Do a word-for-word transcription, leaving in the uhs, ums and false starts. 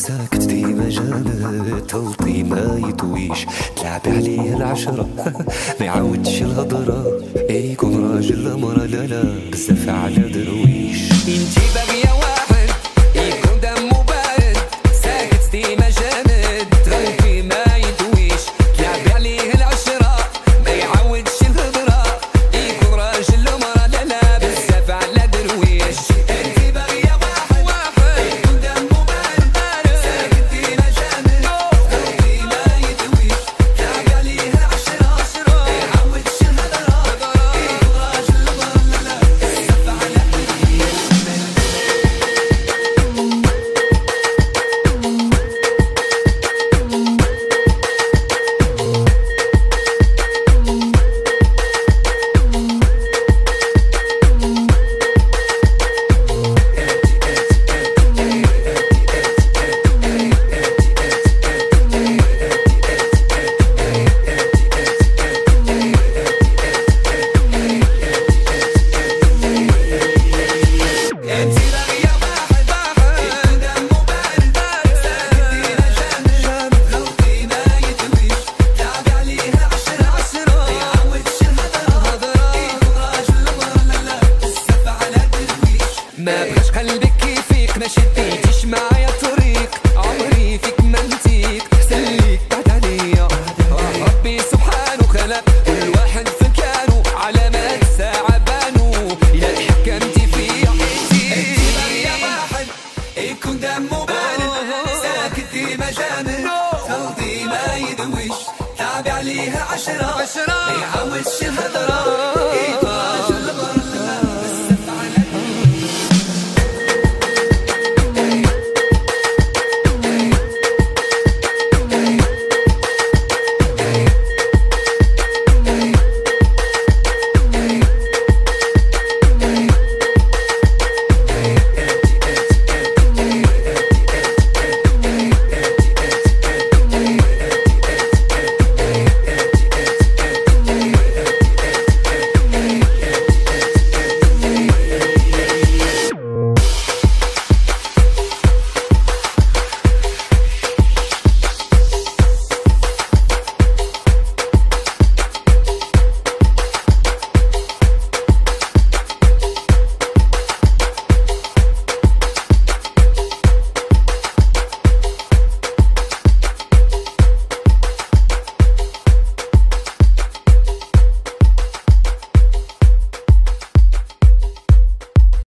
ساكت ديما جامد تلطي ما يطويش تلعب عليه العشرة ما يعاودش الهضرة يكون راجل مرة لا لا بزاف على درويش. انتي باغية واحد يكون دمو بارد ساكت ديما جامد تلطي ما يطويش تلعب عليه العشرة ما يعاودش الهضرة يكون راجل مرة لا لا بزاف على درويش. ما بغاش قلبك كيفيك ما شديتيش معايا طريق عمري فيك ما نتيك سليك بعد عليا ربي سبحانه خلق كل واحد في مكانه علامات الساعة بانو إلا تحكمتي فيا انتي باغية واحد يكون دمو بارد ساكت ديما جامد تلطي ما يدويش تعبي عليها عشرة ما يعاودش الهضرة